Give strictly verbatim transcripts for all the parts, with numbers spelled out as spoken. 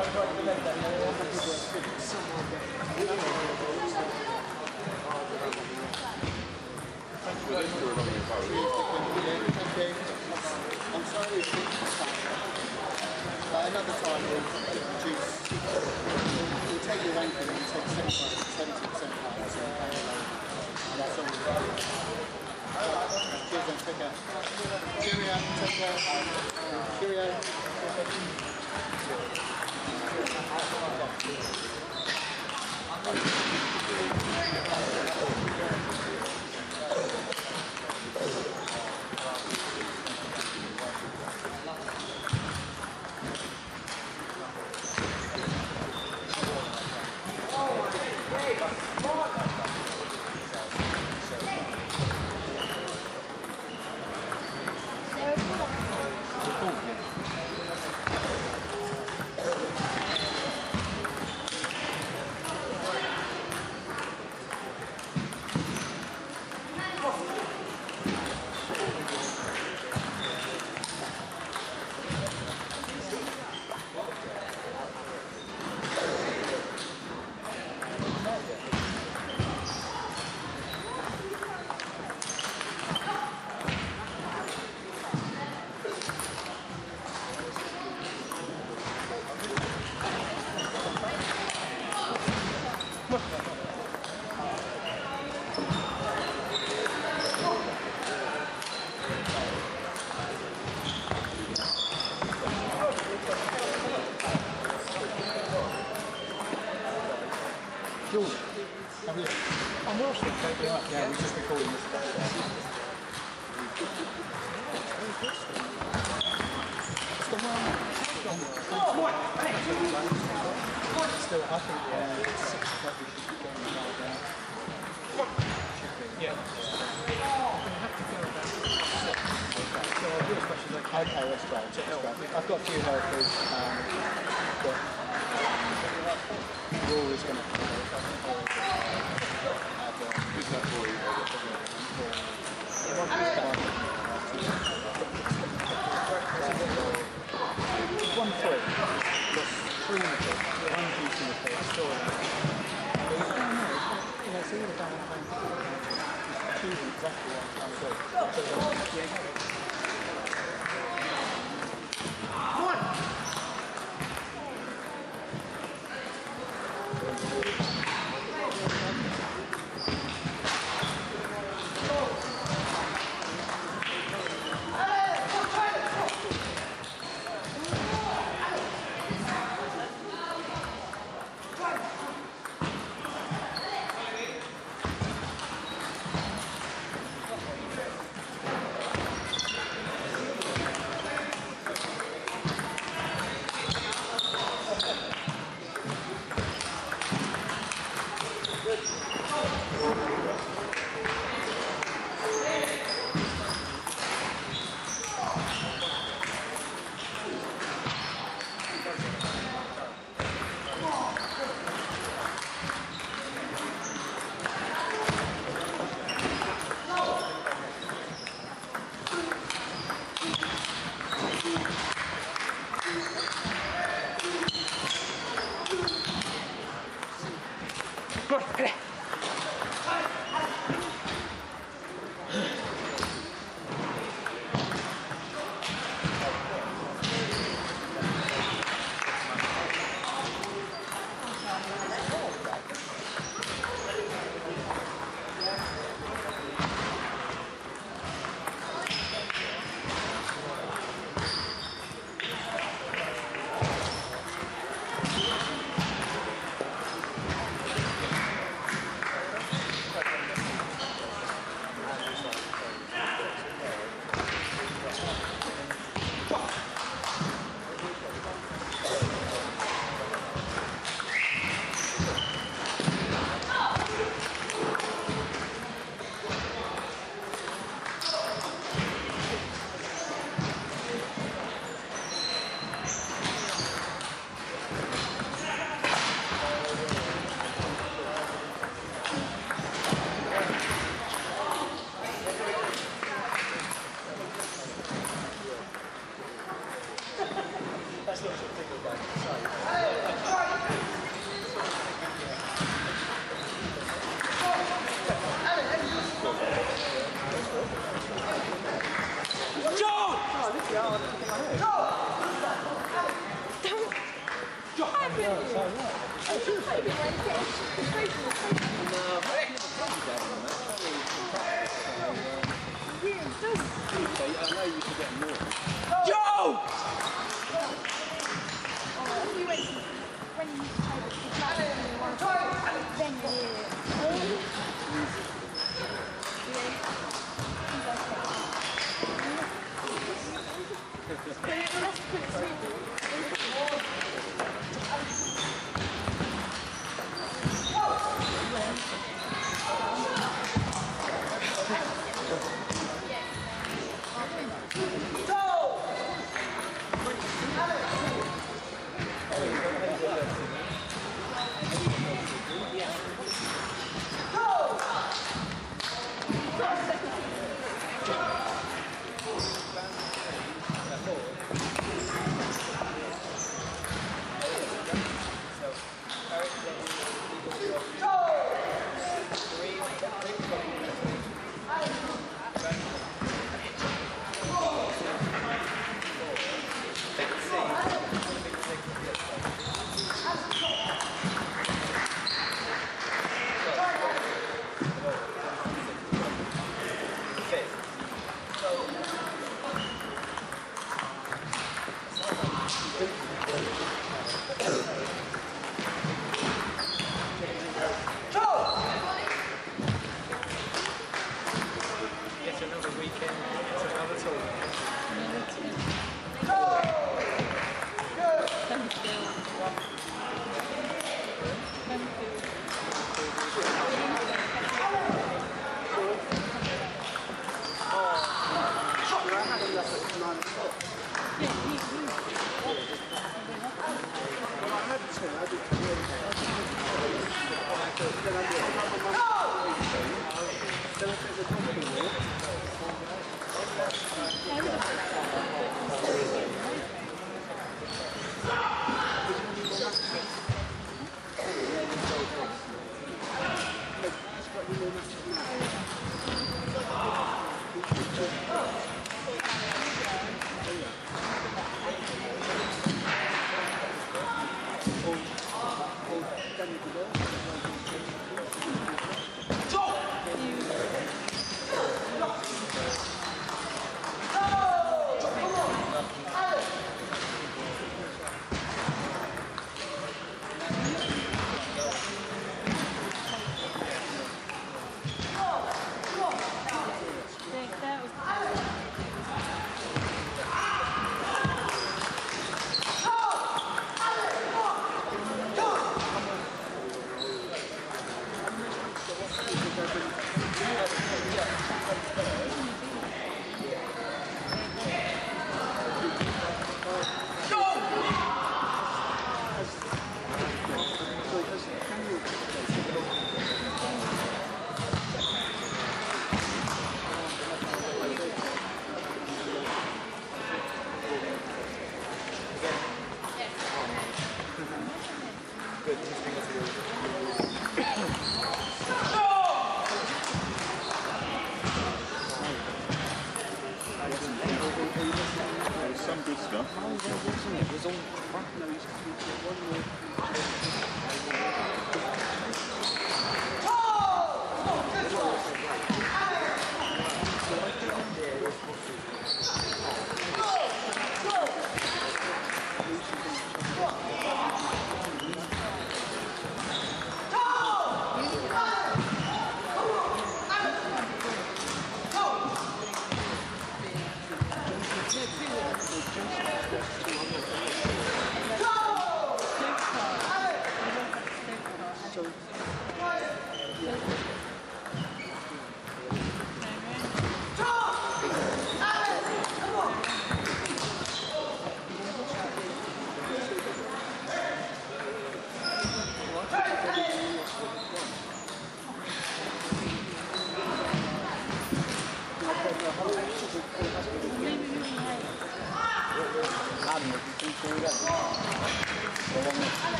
I'm sorry it's uh, another time we'll reduce, we'll take your ranking and take seventy percent out, so and that's all we've got. Cheers then, take care. Cheerio, take care. Cheerio. Jules, have you? I'm watching it, take it up. Yeah, we're just recording this stuff. Still, I think, yeah, it's six o'clock we should be going right now. Yeah. So I'll do as much as I can. Okay, that's great. That's great. I've got a few helpers. Um, but, um, Rory's going to come over. Who's that for you? One three. Three in the pit. One juice in the pit. Still in the pit. But it's down there. You know, it's all about home. It's choosing exactly what I'm trying to do. One!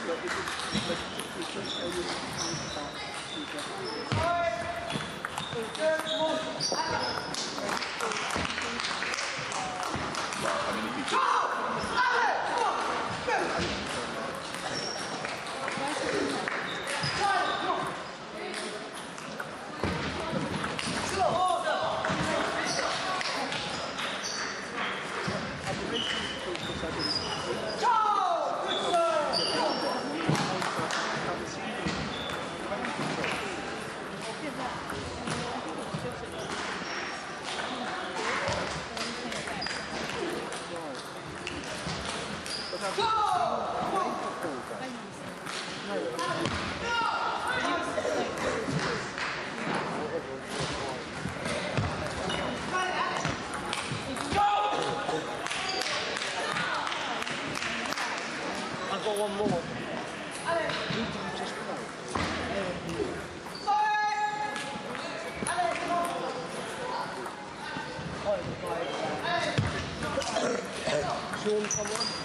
I've got one more. Sean, come on.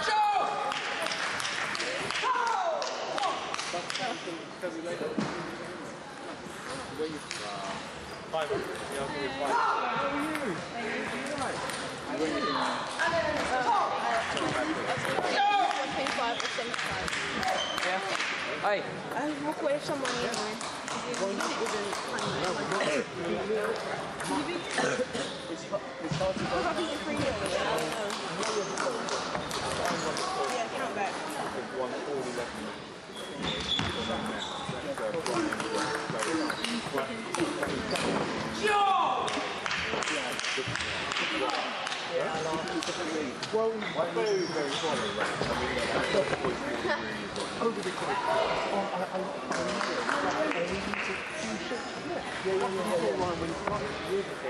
Five. Yeah, I'll give you five. How are you? twenty-five or seventy-five. Yeah. Hey. I'll walk away if someone needs mine. Yeah, count back. Well, very, very sorry. I mean, over the course. Oh, I, I, I, I need to do shit. Yeah, yeah, yeah, yeah. Line when it's right, years ago.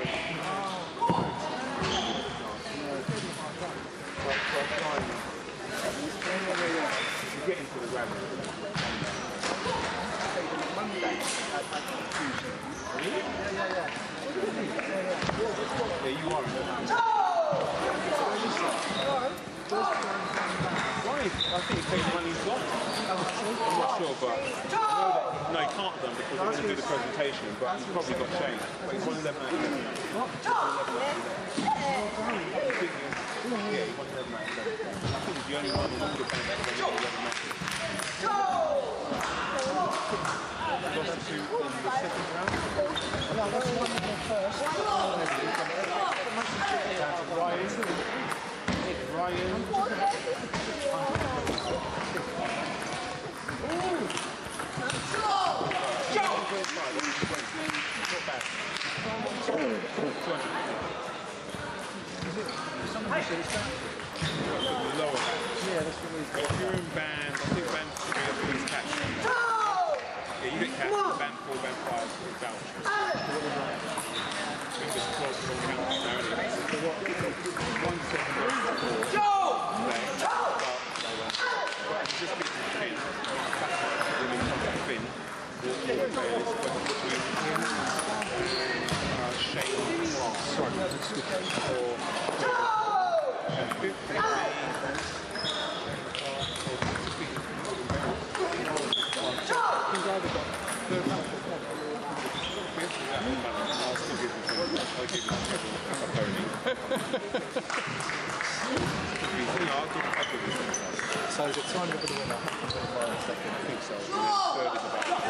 You get into the grammar. Monday, I had confusion. Really? Yeah, yeah, yeah. Yeah, you are. Why? I think it takes money he's got. I'm not sure, but I know that, no, he can't have done because he wants to do the presentation, but he's probably got changed. But he's one eleven out of eleven. What? Yeah, he's one eleven out of eleven. I think he's the only one in all the bands that has eleven matches. Lost to in the second round. No, that's one in the first. Ryan. Ryan. If you're in band, I think band three is catch. Yeah, you get catch in band four, band five, vouchers. So just twelve from counting now. One second, four. But just get to ten. Then we come back in. Walk forward players, between him and Shane. Sorry, or and fifth. So is it time for the winner? I think so. Third is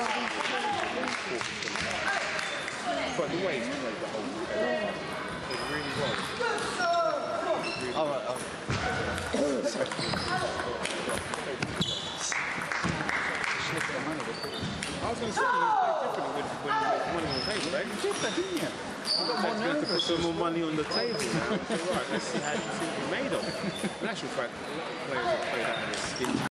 about but the way he's played the whole game, it really was. All right. I was going to say, it's very different when, when you make money on the table, right? You did that, didn't you? I'm going to put some more money on the table now. So, right, let's see how you think you made of. In actual fact, players that play that in a skin